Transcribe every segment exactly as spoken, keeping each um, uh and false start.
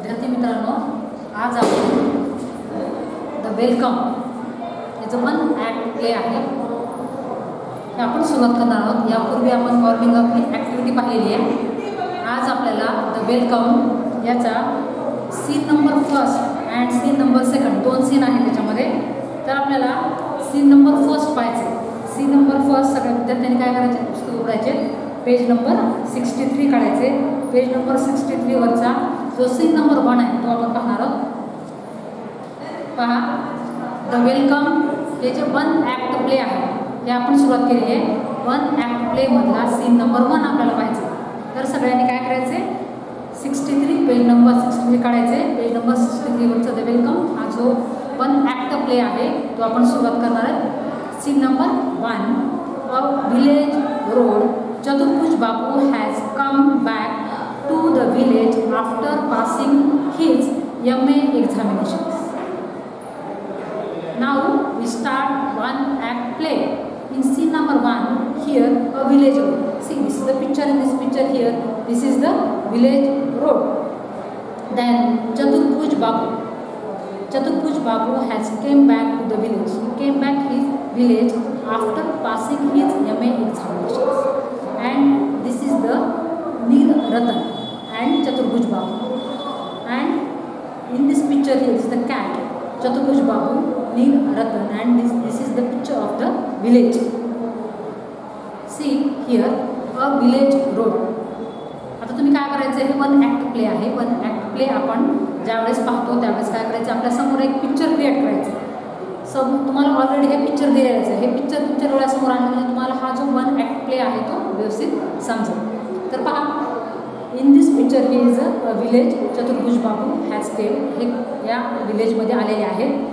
विद्यार्थी मित्रांनो, आज आपण द वेलकम याचं पण ॲक्ट प्ले आहे हे आपण सुरुवात करणार आहोत। यापूर्वी आपण वॉर्मिंग अप ही ॲक्टिव्हिटी पाहिलेली आहे। आज आपल्याला द वेलकम याचा scene number first and scene number second दोन सीन आहेत त्याच्यामध्ये। तर आपल्याला सीन नंबर फर्स्ट पाहायचे। सीन नंबर फर्स्ट सगळ्या विद्यार्थ्यांनी काय करायचे, पुस्तक उघडायचे, पेज नंबर सिक्स्टी थ्री काढायचे। पेज नंबर सिक्स्टी थ्री वरचा जो सीन नंबर वन आहे तो आपण पाहणार आहोत। पहा, द वेलकम हे जे वन ॲक्ट प्ले आहे हे आपण सुरुवात केली आहे। वन ॲक्ट प्ले मधला सीन नंबर वन आपल्याला पाहायचे। तर सगळ्यांनी काय करायचे, sixty three page number sixty three काढायचे। पेज नंबर सिक्स्टी थ्री वरचा द वेलकम हा जो वन ॲक्ट प्ले आहे तो आपण सुरुवात करणार आहे। Scene number one, a village road, Chaturbhuj Babu has come back to the village after passing his M A examinations. Now we start one act play. In scene number one, here a village road. See, this is the picture. In this picture here, this is the village road. Then Chaturbhuj Babu, Chaturbhuj Babu has came back to the village. He came back his village after passing his M A examinations. And this is the Neel Ratan and Chaturbhuj Babu. And in this picture here is the cat, Chaturbhuj Babu, Neel Ratan, and this, this is the picture of the village. See here a village road. आता तुम्ही काय करायचं, हे one act play आहे। One act play आपण ज्यावेळेस पाहतो त्यावेळेस काय करायचं, आपल्या समोर एक पिक्चर क्रिएट करायचं। सब तुम्हाला ऑलरेडी हे पिक्चर दिलेलं आहे। हे पिक्चर तुमच्या डोळ्यासमोर आणलं म्हणजे तुम्हाला हा जो वन ॲक्ट प्ले आहे तो व्यवस्थित समजेल। तर पहा, in this picture he is a village, Chaturbhuj Babu has came, हे या विलेजमध्ये आलेले आहेत।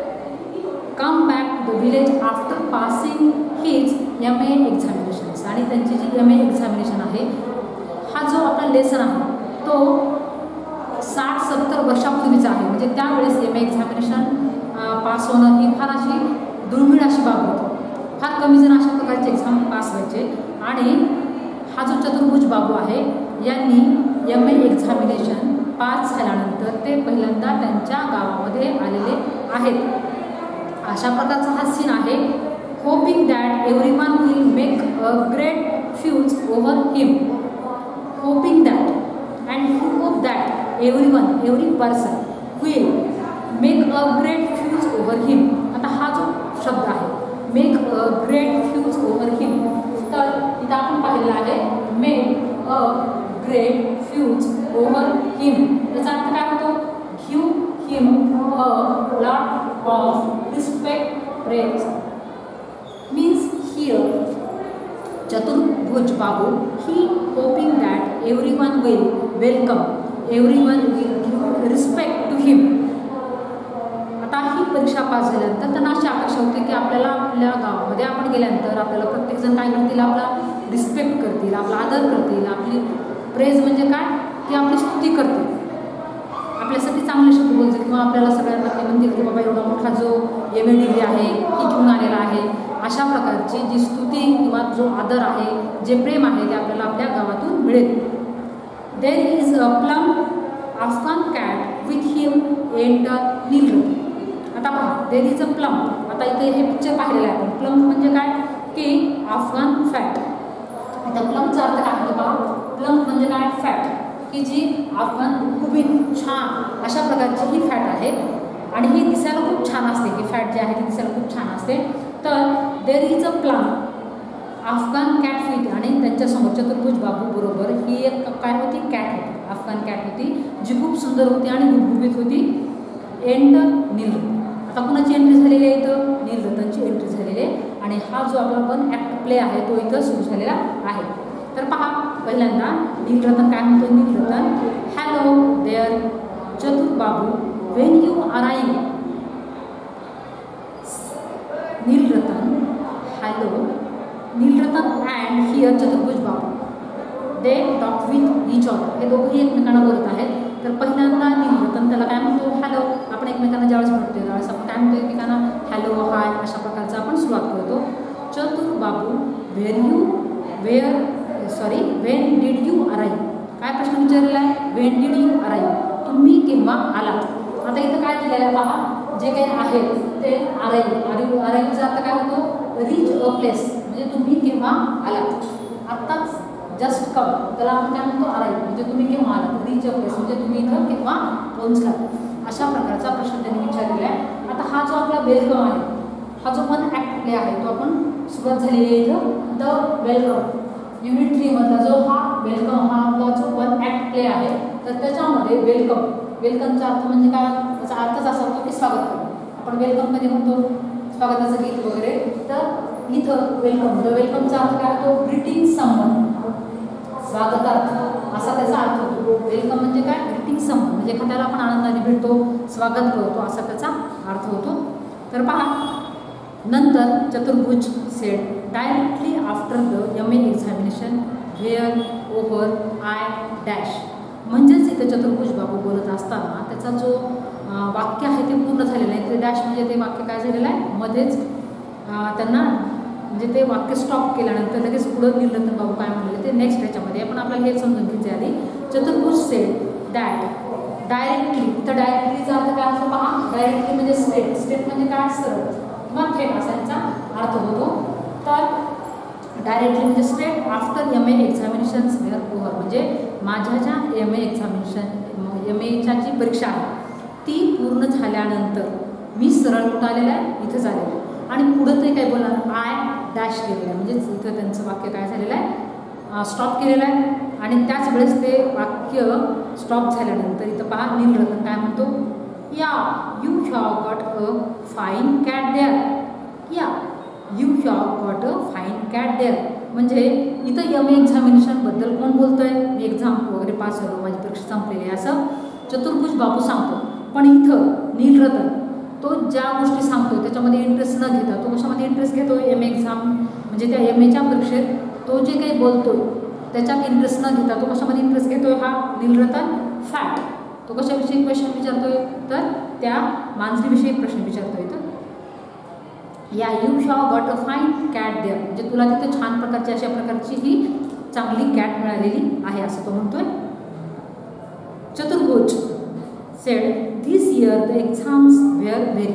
Come back to the village after passing his M A examinations, आणि त्यांची जी एम ए एक्झामिनेशन आहे हा जो आपला लेसन आहे तो साठ सत्तर वर्षापूर्वीचा आहे। म्हणजे त्यावेळेस एम ए एक्झामिनेशन पास होणं ही फार अशी दुर्मिळ अशी बाब होती। फार कमी जण अशा प्रकारचे एक्झाम पास व्हायचे। आणि हा जो चतुर्भुज बाबू आहे यांनी एम ए एक्झामिनेशन पास झाल्यानंतर ते पहिल्यांदा त्यांच्या गावामध्ये आलेले आहेत। अशा प्रकारचा हा सीन आहे। Hoping that every one will make a great fuse over him, hoping that and he hope that every one every person will make a great fuse over him. आता हा जो शब्द आहे make a great fuse over him, तर इथं आपण पाहिलेलं आहे make a great fuse over him. याचा अर्थ काय होतो, give him a lot of respect, praise. Means here Chaturbhuj Babu he hopping that every one will welcome, every one will give respect to him. आता ही परीक्षा पास झाल्यानंतर त्यांना अशी अपेक्षा होती की आपल्याला आपल्या गावामध्ये आपण गेल्यानंतर आपल्याला प्रत्येकजण काय करतील, आपला रिस्पेक्ट करतील, आपला आदर करतील, आपली प्रेज म्हणजे काय की आपली स्तुती करतील, आपल्यासाठी चांगले शब्द बोलतील, किंवा आपल्याला सगळ्यांना ते म्हणतील की बाबा एवढा मोठा जो एम ए डिग्री आहे ती घेऊन आलेला आहे। अशा प्रकारची जी स्तुती किंवा जो आदर आहे, जे प्रेम आहे ते आपल्याला आपल्या गावातून मिळेल। There is a plum Afghan cat with him enter Neel Ratan. आता पहा, देर इज अ प्लम, आता इथे हे पिक्चर पाहिलेलं आहे आपण। प्लम म्हणजे काय की अफगान फॅट। आता प्लमचा अर्थ काय होतो पहा, प्लम म्हणजे काय, फॅट, की जी अफगान गुबगुबीत छान अशा प्रकारची ही फॅट आहे आणि ही दिसायला खूप छान असते। ही फॅट जी आहे ती दिसायला खूप छान असते। तर there is a plum Afghan cat with, आणि त्यांच्यासमोर चतुर्भुज बाबू बरोबर ही एक काय होती, कॅट होती, अफगान कॅट होती जी खूप सुंदर होती आणि गुबगुबीत होती। एंड नील, आता कुणाची एंट्री झालेली आहे, इथं नील रतनची एंट्री झालेली आहे। आणि हा जो आपला वन ॲक्ट प्ले आहे तो इथं सुरू झालेला आहे। तर पहा, पहिल्यांदा नील रतन काय म्हणतो, नील Ratan, hello there Chatur Babu when you arrive. Neel Ratan, hello Neel Ratan and here Chaturbhuj Babu, they talk with each other, हे दोघंही एकमेकांना बोलत आहेत। तर पहिल्यांदा नील रतन त्याला काय म्हणतो, हॅलो। आपण एकमेकांना ज्यावेळेस भेटतो त्यावेळेस आपण काय म्हणतो, एकमेकांना हॅलो हाय अशा प्रकारचा आपण सुरुवात करतो। Chatur Babu where you were sorry when did you arrive, काय प्रश्न विचारलेला आहे, वेन डिड यू अराइव, तुम्ही केव्हा आलात. आता इथं काय दिलेलं आहे पहा, जे काही आहे ते अराईव्ह अराईव्ह अराईव्हचा अर्थ काय होतो, रीच अ प्लेस, म्हणजे तुम्ही केव्हा आलात. आत्ताच जस्ट कम, त्याला आपण काय म्हणतो अराईव्ह, म्हणजे तुम्ही केव्हा आलात. रीच अ प्लेस म्हणजे तुम्ही इथं केव्हा पोहोचलात. अशा प्रकारचा प्रश्न त्यांनी विचारलेला आहे. आता हा जो आपला वेलकम आहे, हा जो वन ॲक्ट प्ले आहे तो आपण सुरुवात झालेली आहे इथं द वेलकम युनिट थ्री मधला जो हा वेलकम हा आपला जो वन ॲक्ट प्ले आहे, तर त्याच्यामध्ये वेलकम वेलकमचा अर्थ म्हणजे काय, त्याचा अर्थच असा होतो की स्वागत करणे. आपण वेलकम कधी म्हणतो, स्वागताचं गीत वगैरे, तर इथं वेलकम द वेलकमचा अर्थ काय होतो, ग्रीटिंग समवन, स्वागतार्थ असा त्याचा अर्थ होतो. वेलकम म्हणजे काय, ग्रीटिंग समवन म्हणजे एखाद्याला आपण आनंदाने भेटतो, स्वागत करतो असा त्याचा अर्थ होतो. तर पहा, नंतर Chaturbhuj said directly after the M A examination were over I dash, म्हणजेच इथं चतुर्भुज बाबू बोलत असताना त्याचा जो वाक्य आहे ते पूर्ण झालेलं आहे. ते डॅश म्हणजे ते वाक्य काय झालेलं आहे, मध्येच त्यांना म्हणजे ते वाक्य स्टॉप केल्यानंतर लगेच पुढं निरंतर बाबू काय म्हणलेले ते नेक्स्ट ह्याच्यामध्ये आपण आपल्याला हे समजून घ्यायचे आधी. चतुर्भुज सेड दॅट डायरेक्टली, तर डायरेक्टलीचा अर्थ काय असतो पहा, डायरेक्टली म्हणजे स्ट्रेट, स्ट्रेट म्हणजे काय सरळ किंवा थेट असा याचा अर्थ होतो. तर डायरेक्टली म्हणजे straight after M A examinations were over, म्हणजे माझ्या ज्या एम ए एक्झामिनेशन एम एच्या जी परीक्षा आहे ती पूर्ण झाल्यानंतर मी सरळ कुठं आलेलं आहे, इथंच आलेलं आहे. आणि पुढं ते काय बोलणार, आय डॅश केलेलं आहे, म्हणजेच इथं त्यांचं वाक्य काय झालेलं आहे, स्टॉप केलेलं आहे. आणि त्याच वेळेस ते वाक्य स्टॉप झाल्यानंतर इथं पहा नीलरतन काय म्हणतो, yeah you have got a fine cat there, yeah you have got a fine cat there, म्हणजे इथं एम ए एक्झामिनेशनबद्दल कोण बोलतोय, मी एक्झाम वगैरे पास झालो, माझी परीक्षा संपलेली आहे असं चतुर्भुज बाबू सांगतो. पण इथं नीलरतन तो ज्या गोष्टी सांगतो त्याच्यामध्ये इंटरेस्ट न घेता तो कशामध्ये इंटरेस्ट घेतो, एम ए एक्झाम म्हणजे त्या एम एच्या परीक्षेत तो जे काही बोलतोय त्याच्यात इंटरेस्ट न घेता तो कशामध्ये इंटरेस्ट घेतोय, हा नीलरतन फॅक्ट, तो कशाविषयी क्वेश्चन विचारतोय, तर त्या मांजरीविषयी प्रश्न विचारतोय. तर yeah you have got a fine cat there, म्हणजे तुला तिथे छान प्रकारची अशा प्रकारची ही चांगली कॅट मिळालेली आहे असं तो म्हणतोय. चतुर्भुज said this year the exams were very,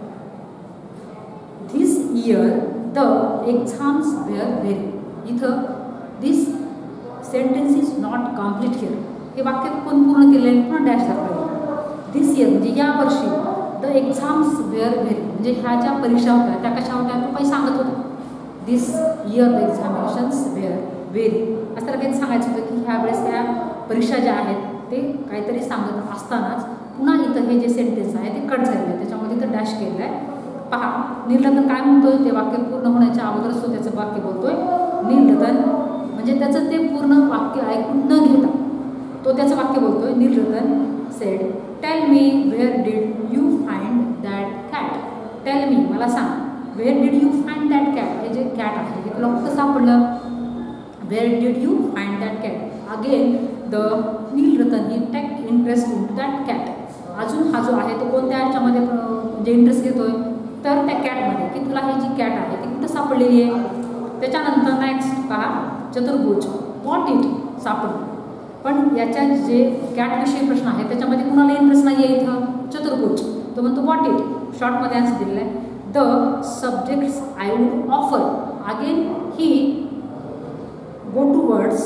this year the exams were very, इथं this sentence is not complete here, हे वाक्य कोण पूर्ण केलेलं आहे, पुन्हा डॅश दाखवलं. दिस इयर म्हणजे या वर्षी, द एक्झाम्स वेअर व्हेरी म्हणजे ह्या ज्या परीक्षा होत्या त्या कशा होत्या तो काही सांगत होता. This year the examinations were very असं त्याला काही सांगायचं होतं की ह्या वेळेस त्या परीक्षा ज्या आहेत ते काहीतरी सांगत असतानाच पुन्हा इथं हे जे सेंटेन्स आहे ते कट झालेलं आहे, त्याच्यामध्ये इथं डॅश केलेलं आहे. पहा नीलरतन काय म्हणतोय, ते वाक्य पूर्ण होण्याच्या अगोदरच तो त्याचं वाक्य बोलतोय. नीलरतन म्हणजे त्याचं ते पूर्ण वाक्य ऐकून न घेता तो त्याचं वाक्य बोलतोय. Neelratan said tell me where did you find that cat, tell me मला सांग, where did you find that cat, हे जे कॅट आहे हे तुला कुठं सापडलं, where did you find that cat. Again the Neelratan he take interest in to that cat, अजून हा जो आहे तो कोणत्या ह्याच्यामध्ये म्हणजे इंटरेस्ट घेतोय, तर त्या कॅटमध्ये की तुला ही जी कॅट आहे ती कुठं सापडलेली आहे. त्याच्यानंतर नेक्स्ट पहा चतुर्भुज व्हॉट इट सापडलं, पण याच्या जे कॅटविषयी प्रश्न आहे त्याच्यामध्ये कुणाला इंटरेस्ट नाही आहे इथं चतुर्भुज, तो म्हणतो व्हॉट इट, शॉर्टमध्ये आन्सर दिलेलं आहे. The subjects I would offer, again he go towards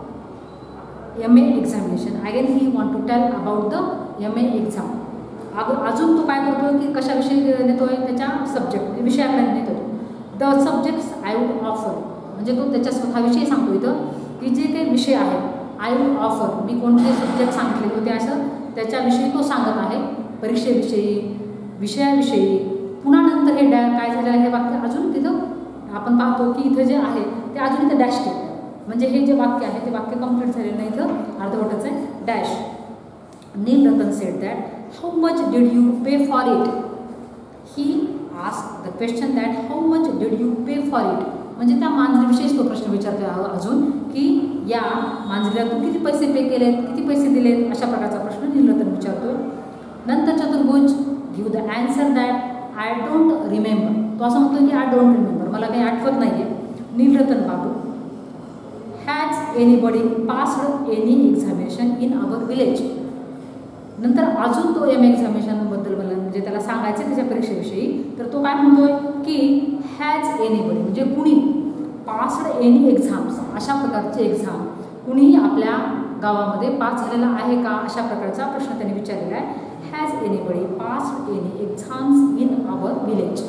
M A examination, again he want to tell about the M A exam. अग अजून तो काय करतो की कशाविषयी नेतोय, त्याच्या सब्जेक्ट विषयाकडे नेतो. The subjects I would offer म्हणजे तो त्याच्या स्वतःविषयी सांगतो इथं की जे काही विषय आहेत, आय वुड ऑफर मी कोणते सब्जेक्ट सांगितले होते असं त्याच्याविषयी तो सांगत आहे, परीक्षेविषयी विषयाविषयी. पुन्हा नंतर हे डॅ काय झालेलं आहे हे वाक्य अजून तिथं आपण पाहतो की इथं जे आहे ते अजून इथं डॅश केलं, म्हणजे हे जे वाक्य आहे ते वाक्य कंप्लीट झालेलं नाही, इथं अर्धवटच आहे dash. Neelratan said that how much did you pay for it, he ask the question that how much did you pay for it, म्हणजे त्या मांजरीविषयीच तो प्रश्न विचारतो अजून की या मांजरीला तू किती पैसे पे केलेत, किती पैसे दिलेत, अशा प्रकारचा प्रश्न नीलरतन विचारतो. नंतर Chaturbhuj give the answer that I don't remember, तो असं म्हणतो की आय डोंट रिमेंबर मला काही आठवत नाही आहे. Neelratan Babu has anybody passed any examination in our village, नंतर अजून तो एम एक्झामिनेशनबद्दल बोलला, म्हणजे त्याला सांगायचं त्याच्या परीक्षेविषयी. तर तो काय म्हणतोय की हॅज एनीबडी म्हणजे कुणी पास्ड एनी एक्झाम्स, अशा प्रकारचे एक्झाम कुणी आपल्या गावामध्ये पास झालेला आहे का, अशा प्रकारचा प्रश्न त्यांनी विचारलेला आहे. Has anybody passed any exams in our village,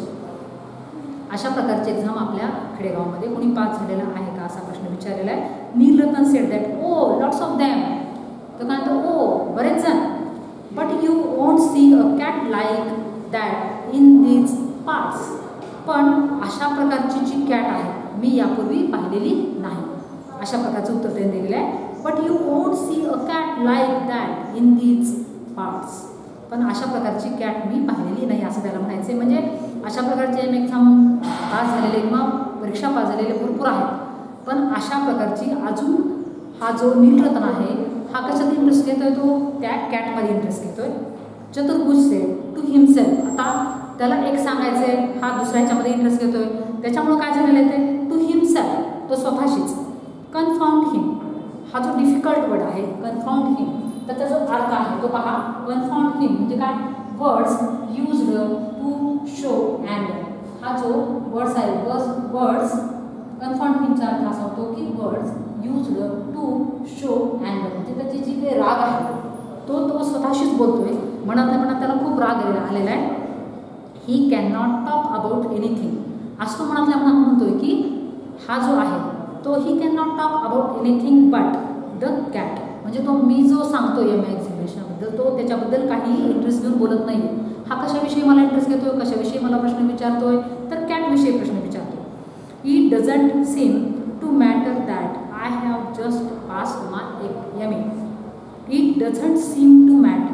अशा प्रकारचे एक्झाम आपल्या खेडेगावामध्ये कोणी पास झालेला आहे का असा प्रश्न विचारलेला आहे. Neel Ratan said that oh lots of them, तर काय म्हणतो ओ बरेच जण. But you won't see a cat like that in these parts, पण अशा प्रकारची जी कॅट आहे मी यापूर्वी पाहिलेली नाही, अशा प्रकारचं उत्तर त्यांनी दिलेलं आहे. But you won't see a cat like that in these parts, पण अशा प्रकारची कॅट मी पाहिलेली नाही असं त्याला म्हणायचं आहे. म्हणजे अशा प्रकारचे एम एक्झाम पास झालेले किंवा परीक्षा पास झालेले भरपूर आहेत, पण अशा प्रकारची अजून हा जो नीलरतन आहे हा कशात इंटरेस्ट घेतोय, तो त्या कॅटमध्ये इंटरेस्ट घेतोय. चतुर्भुज से टू हिमसेल्फ, आता त्याला एक सांगायचं आहे, हा दुसऱ्या ह्याच्यामध्ये इंटरेस्ट घेतोय, त्याच्यामुळं काय झालेलं आहे ते टू हिमसेल्फ, तो स्वतःशीच. कन्फाउंड हिम हा जो डिफिकल्ट वर्ड आहे कन्फाउंड हिम, त्याचा जो अर्थ आहे तो पहा. कन्फाउंड हिम म्हणजे काय, वर्ड्स यूज्ड टू शो अँगर, हा जो वर्ड्स आहे वर्ड्स कन्फाउंड हिमचा अर्थ असा होतो की वर्ड्स यूज्ड टू शो अँगर, म्हणजे त्याची जी काही राग आहे तो तो स्वतःशीच बोलतोय. म्हणत नाही म्हणत त्याला खूप राग आलेला आहे. He can not talk about anything, असं म्हणतल्या म्हणत म्हणतोय की हा जो आहे तो he can not talk about anything but the cat, म्हणजे तो मी जो सांगतो एम एक्झिबिशनबद्दल तो त्याच्याबद्दल काही इंटरेस्ट घेऊन बोलत नाही. हा कशाविषयी मला इंटरेस्ट घेतोय, कशाविषयी मला प्रश्न विचारतोय, तर कॅटविषयी प्रश्न विचारतोय. It doesn't seem to matter that I have just passed my M A. It doesn't seem to matter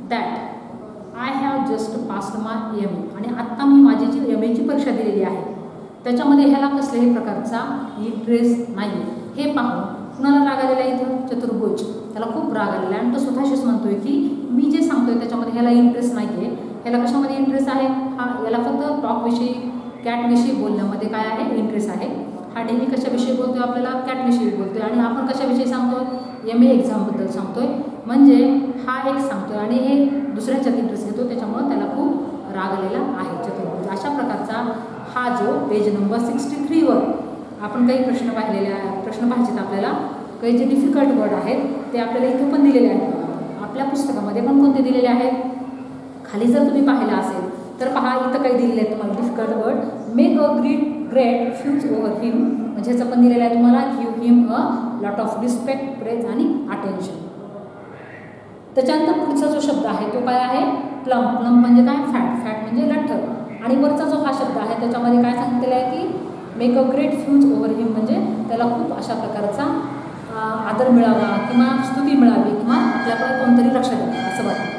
that I have just passed my M A, आणि आत्ता मी माझी जी एम एची परीक्षा दिलेली आहे त्याच्यामध्ये ह्याला कसल्याही प्रकारचा इंटरेस्ट नाही. हे पाहून कुणाला राग आलेला आहे इथं, चतुर्भुज, त्याला खूप राग आलेला आहे आणि तो स्वतःशीच म्हणतोय की मी जे सांगतोय त्याच्यामध्ये ह्याला इंटरेस्ट नाही आहे. ह्याला कशामध्ये इंटरेस्ट आहे, हा याला फक्त टॉकविषयी कॅटविषयी बोलण्यामध्ये काय आहे इंटरेस्ट आहे. हा डेली कशाविषयी बोलतोय, आपल्याला कॅटविषयी बोलतोय, आणि आपण कशाविषयी सांगतोय एम ए एक्झामबद्दल सांगतोय, म्हणजे हा एक सांगतोय आणि हे दुसऱ्याच्यात इंटरेस्ट घेतो, त्याच्यामुळं त्याला खूप राग आलेला आहे चतुर्भुज. अशा प्रकारचा हा जो पेज नंबर सिक्स्टी थ्रीवर आपण काही प्रश्न पाहिलेले प्रश्न पाहिजेत आपल्याला, काही जे डिफिकल्ट वर्ड आहेत ते आपल्याला इथं पण दिलेले आहेत, आपल्या पुस्तकामध्ये पण कोणते दिलेले आहेत. खाली जर तुम्ही पाहिलं असेल तर पहा इथं काही दिलेले आहेत तुम्हाला difficult word. Make a great great fuse over him, म्हणजे ह्याचं पण दिलेलं आहे तुम्हाला give him a lot of respect praise आणि अटेन्शन. त्याच्यानंतर पुढचा जो शब्द आहे तो काय आहे, प्लम. प्लम म्हणजे काय, फॅट. फॅट म्हणजे लठ्ठ. आणि वरचा जो हा शब्द आहे त्याच्यामध्ये काय सांगितलेलं आहे की make a great fuse over him, म्हणजे त्याला खूप अशा प्रकारचा आदर मिळावा किंवा स्तुती मिळावी किंवा आपल्याकडे कोणतरी लक्ष द्यावं असं वाटतं,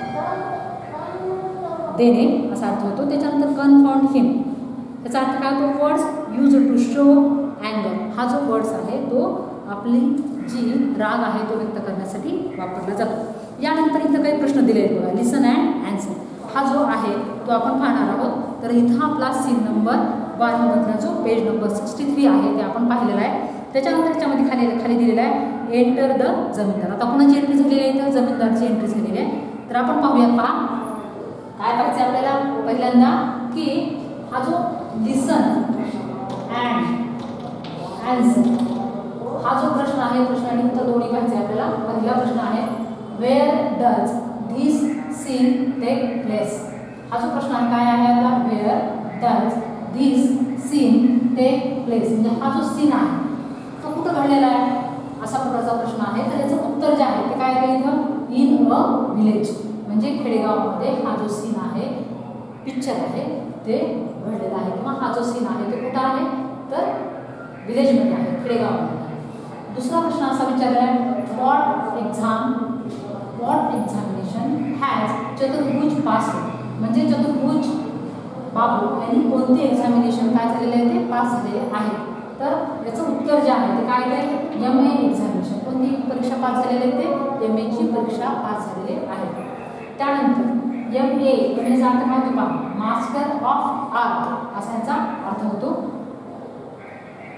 देणे असा अर्थ होतो. त्याच्यानंतर कन्फाउंड हिम, त्याचा अर्थ काय होतो, वर्ड्स यूज टू शो अँगर. हा जो वर्ड्स आहे तो आपली जी राग आहे तो व्यक्त करण्यासाठी वापरला जातो. यानंतर इथं काही प्रश्न दिले आहेत बघा, लिसन अँड ॲन्सर. हा जो आहे तो आपण पाहणार आहोत. तर इथं आपला सीन नंबर बारामधला जो पेज नंबर सिक्स्टी थ्री आहे ते आपण पाहिलेला आहे. त्याच्यानंतर त्याच्यामध्ये खाली खाली दिलेला आहे एंटर द जमीनदार. आता कोणाची एंट्री झालेली आहे, तर जमीनदारची एंट्री झालेली आहे. तर आपण पाहूया, पहा काय पाहिजे आपल्याला. पहिल्यांदा की हा जो लिसन अँड ॲन्सर हा जो प्रश्न आहे, प्रश्न आणि उत्तर दोन्ही पाहिजे आपल्याला. पहिला प्रश्न आहे where does this scene take place. हा जो प्रश्न आहे काय आहे आपला, where does this scene take place, म्हणजे हा जो सीन आहे तो कुठं घडलेला आहे असा प्रकारचा प्रश्न आहे. तर याचं उत्तर जे आहे ते काय आहे इथं, इन अ विलेज, म्हणजे खेडेगावामध्ये हा जो सीन आहे पिक्चर आहे ते घडलेला आहे, किंवा हा जो सीन आहे तो कुठं आहे तर विलेजमध्ये आहे, खेडेगावामध्ये आहे. दुसरा प्रश्न असा विचारला आहे what exam what examination has Chaturbhuj pass, म्हणजे चतुर्भुज बाबू यांनी कोणते एक्झामिनेशन काय झालेले आहे ते पास झालेले आहे. तर याचं उत्तर जे आहे ते काय आहे, एम ए एक्झामिनेशन. कोणती परीक्षा पास झालेले आहे ते एम एची परीक्षा पास झालेले आहे. त्यानंतर एम ए याचा अर्थ काय होतो पहा, मास्टर ऑफ आर्ट असा याचा अर्थ होतो.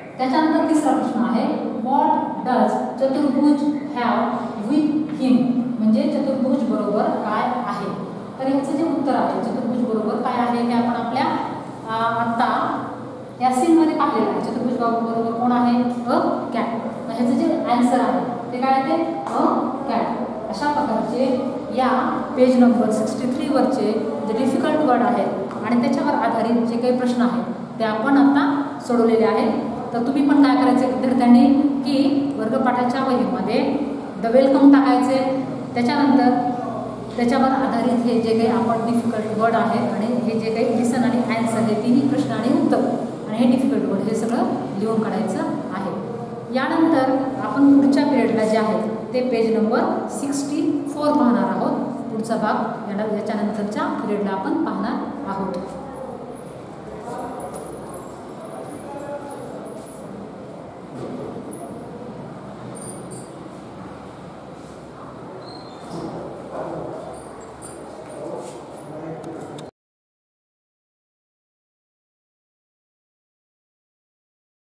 त्याच्यानंतर तिसरा प्रश्न आहे what does Chaturbhuj have with him. म्हणजे चतुर्भुज बरोबर काय आहे. तर ह्याचं जे उत्तर आहे चतुर्भुज बरोबर काय आहे हे आपण आपल्या आत्ता या सीनमध्ये पाहिलेलं आहे. चतुर्भुज बरोबर कोण आहे? A cat. ह्याचं जे आन्सर आहे ते काय आहे? A cat. अशा प्रकारचे या पेज नंबर सिक्स्टी थ्रीवरचे जे डिफिकल्ट वर्ड आहेत आणि त्याच्यावर आधारित जे काही प्रश्न आहेत ते आपण आता सोडवलेले आहेत. तर तुम्ही पण काय करायचे विद्यार्थ्यांनी की वर्गपाठाच्या वहीमध्ये द वेलकम टाकायचे. त्याच्यानंतर त्याच्यावर आधारित हे जे काही आपण डिफिकल्ट वर्ड आहेत आणि हे जे काही लिसन आणि ॲन्सर हे तिन्ही प्रश्न आणि उत्तर आणि हे डिफिकल्ट वर्ड हे सगळं लिहून काढायचं आहे. यानंतर आपण पुढच्या पिरियडला जे आहे ते पेज नंबर सिक्स्टी फोर पाहणार आहोत. पुढचा भाग याला याच्यानंतरच्या पिरियडला आपण पाहणार आहोत.